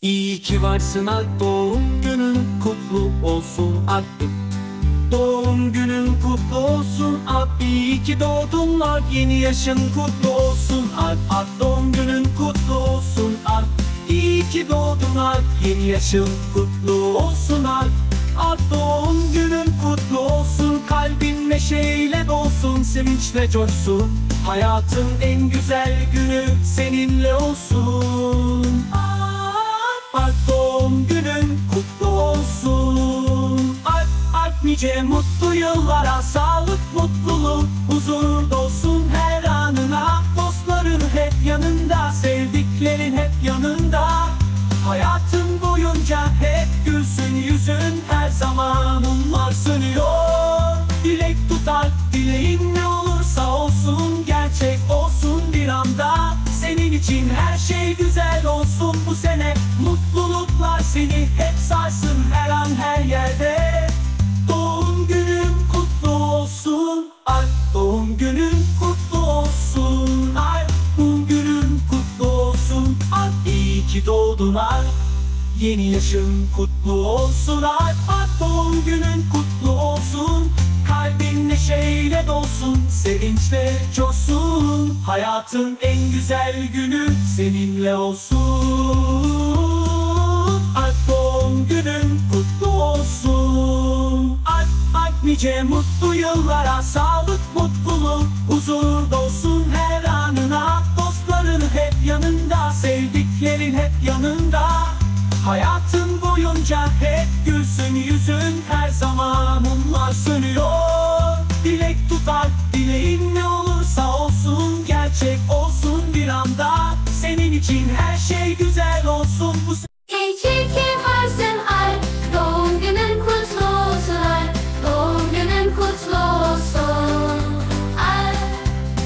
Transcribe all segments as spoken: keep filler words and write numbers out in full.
İyi ki varsın Alp, doğum günün kutlu olsun Alp. Doğum günün kutlu olsun Alp, iyi ki doğdun Alp. Yeni yaşın kutlu olsun Alp, Alp. Doğum günün kutlu olsun Alp, iyi ki doğdun Alp. Yeni yaşın kutlu olsun Alp, Alp. Doğum günün kutlu olsun, kalbin neşeyle dolsun, sevinçle coşsun. Hayatın en güzel günü seninle olsun. Alp, doğum günün kutlu olsun Alp, Alp. Nice mutlu yıllara, sağlık, mutluluk, huzur dolsun her anına. Dostların hep yanında, sevdiklerin hep yanında. Hayatın boyunca hep gülsün yüzün, her zaman mumlar sönüyor. Dilek tutar, dileğin ne olursa olsun, gerçek olsun bir anda. Senin için her şey güzel olsun bu sene. Mutluluklar seni hep sarsın her an her yerde. Doğum günün kutlu olsun Alp, doğum günün kutlu olsun Alp. Doğum günün kutlu olsun Alp, iyi ki doğdun Alp. Yeni yaşın kutlu olsun Alp, Alp. Doğum günün kutlu olsun, kalbin neşeyle dolsun, sevinçle coşsun. Hayatın en güzel günü seninle olsun Alp. Doğum günün kutlu olsun Alp, Alp. Nice mutlu yıllara, sağlık, mutluluk, huzur dolsun her anına. Dostların hep yanında, sevdiklerin hep yanında. Hayatın boyunca hep gülsün yüzün, her zaman mumlar sönüyor. Dilek tutar, dileğin ne olursa olsun, gerçek olsun bir anda. Senin için her şey güzel olsun bu sene. İyi ki varsın Alp, doğum günün kutlu olsun Alp. Doğum günün kutlu olsun Alp.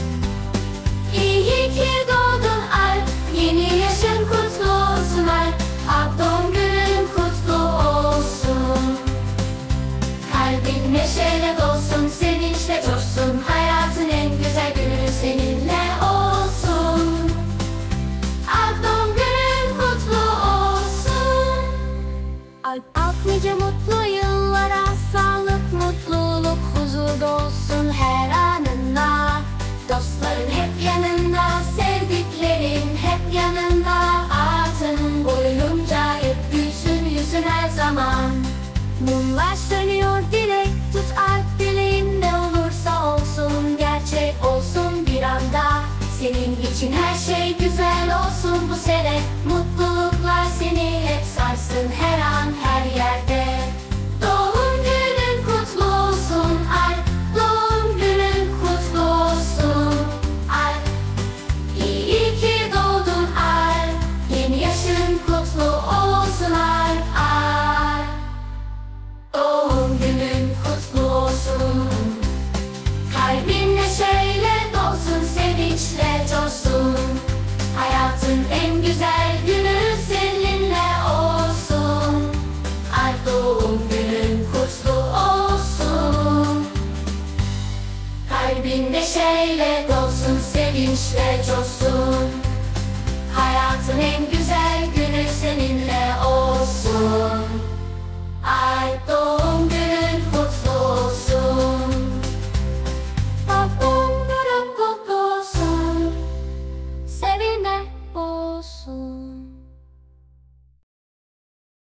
İyi ki doğdun Alp, yeni yaşın kutlu olsun Alp. Alp, doğum günün kutlu olsun. Kalbin neşeyle dolsun, sevinçle coşsun. Hayatın en güzel günü seninle olsun. Alp, doğum günün kutlu olsun Alp, Alp. Nice mutlu yıllara, sağlık, mutluluk, huzur dolsun her anında. Dostların hep yanında, sevdiklerin hep yanında. Hayatın boyunca hep gülsün yüzün her zaman. Mumlar sönüyor, dilek tut Alp. Dileğin ne olursa olsun, gerçek olsun bir anda. Senin için her şey güzel olsun bu sene. Mutluluklar seni hep sarsın her an her yerde. Doğum günün kutlu olsun Alp, doğum günün kutlu olsun Alp. İyi ki doğdun Alp, yeni yaşın kutlu olsun Alp, Alp. Doğum günün kutlu olsun, kalbin neşeyle dolsun, sevinçle coşsun. Hayatın en güzel günü seninle olsun Alp, doğum günün kutlu olsun. Kalbin neşeyle dolsun, sevinçle coşsun. Hayatın en güzel